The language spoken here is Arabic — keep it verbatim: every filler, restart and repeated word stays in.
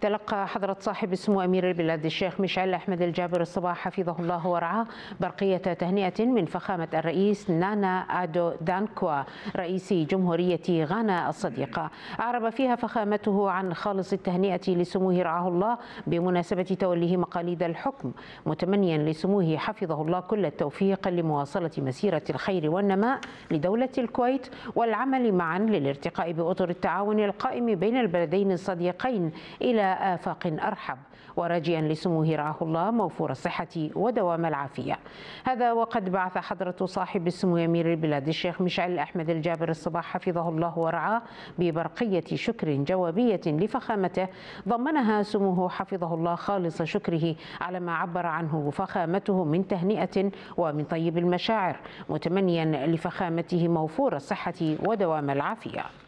تلقى حضرة صاحب السمو أمير البلاد الشيخ ميشيل أحمد الجابر الصباح حفظه الله ورعاه برقية تهنئة من فخامة الرئيس نانا آدو دانكوا رئيس جمهورية غانا الصديقة. أعرب فيها فخامته عن خالص التهنئة لسموه رعاه الله بمناسبة توليه مقاليد الحكم، متمنيا لسموه حفظه الله كل التوفيق لمواصلة مسيرة الخير والنماء لدولة الكويت والعمل معا للارتقاء بأطر التعاون القائم بين البلدين الصديقين إلى آفاق أرحب، وراجيا لسموه رعاه الله موفور الصحة ودوام العافية. هذا وقد بعث حضرة صاحب السمو أمير البلاد الشيخ ميشيل أحمد الجابر الصباح حفظه الله ورعاه ببرقية شكر جوابية لفخامته ضمنها سموه حفظه الله خالص شكره على ما عبر عنه فخامته من تهنئة ومن طيب المشاعر، متمنيا لفخامته موفور الصحة ودوام العافية.